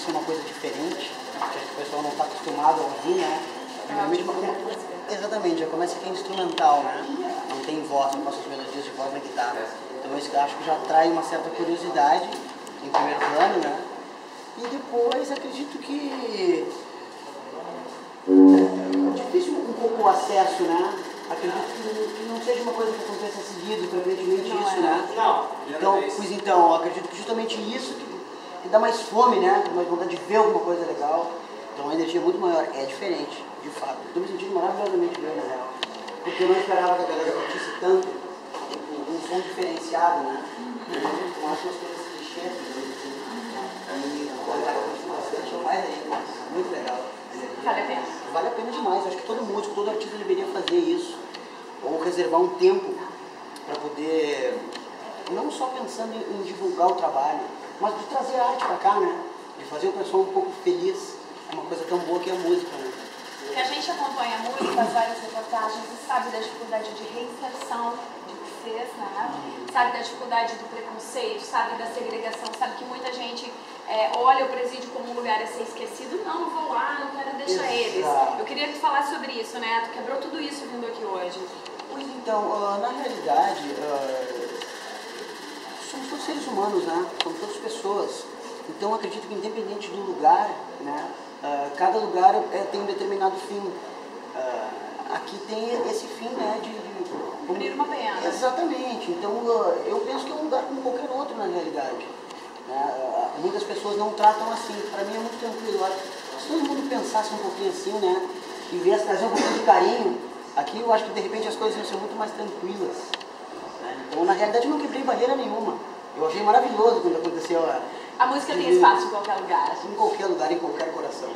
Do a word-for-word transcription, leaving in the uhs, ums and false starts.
ser uma coisa diferente, que o pessoal não está acostumado a ouvir, né? Primeiramente, uma... Exatamente, já começa aqui instrumental, né? Não tem voz, não faço as melodias de voz na guitarra. Então isso que eu acho que já atrai uma certa curiosidade em primeiro plano, né? E depois acredito que é difícil um pouco o acesso, né? Acredito que, que não seja uma coisa que aconteça seguido, frequentemente isso, né? Não. Então, pois então, eu acredito que justamente isso que, que dá mais fome, né? Mais vontade de ver alguma coisa legal. Então a energia é muito maior, é diferente, de fato. Estou me sentindo maravilhosamente bem, na real. Porque eu não esperava que a galera curtisse tanto, tipo, um som diferenciado, né? Eu acho umas coisas clichês, e o cara curte bastante, mais ainda. Muito legal. Vale a pena? Vale a pena demais. Acho que todo músico, todo artista deveria fazer isso. Ou reservar um tempo para poder, não só pensando em, em divulgar o trabalho, mas de trazer a arte para cá, né? De fazer o pessoal um pouco feliz. É uma coisa tão boa que é a música, né? Porque a gente acompanha muito as várias reportagens e sabe da dificuldade de reinserção de vocês, né? Sabe da dificuldade do preconceito, sabe da segregação, sabe que muita gente é, olha o presídio como um lugar a ser esquecido. Não, não vou lá, não quero deixar Exato. eles. Eu queria que tu falasse sobre isso, né? Tu quebrou tudo isso vindo aqui hoje. Pois então, uh, na realidade, uh, somos todos seres humanos, né? Somos todas pessoas. Então acredito que independente do lugar, né? Uh, cada lugar é, tem um determinado fim. Uh, aqui tem esse fim, né? De, de cumprir uma pena. Exatamente. Então uh, eu penso que é um lugar como qualquer outro na realidade. Né? Uh, muitas pessoas não tratam assim. Para mim é muito tranquilo. Olha, se todo mundo pensasse um pouquinho assim, né? E viesse trazer um pouquinho de carinho, aqui eu acho que de repente as coisas iam ser muito mais tranquilas. Né? Então na realidade eu não quebrei barreira nenhuma. Eu achei maravilhoso quando aconteceu a... A música tem espaço em qualquer lugar. Em qualquer lugar, em qualquer coração.